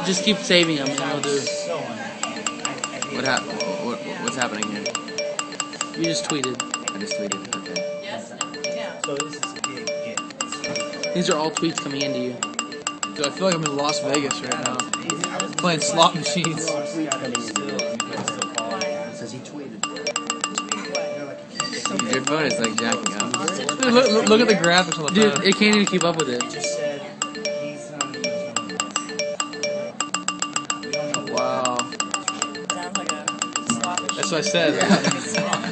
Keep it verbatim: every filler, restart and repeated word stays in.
Just keep saving them and we'll do. What hap what, what's happening here? You just tweeted. I just tweeted. Okay. These are all tweets coming into you. Dude, I feel like I'm in Las Vegas right now. Playing slot machines. Your phone is like jacking up. Dude, look, look, look at the graphics on the Dude, phone. it can't even keep up with it. Wow. That's what I said.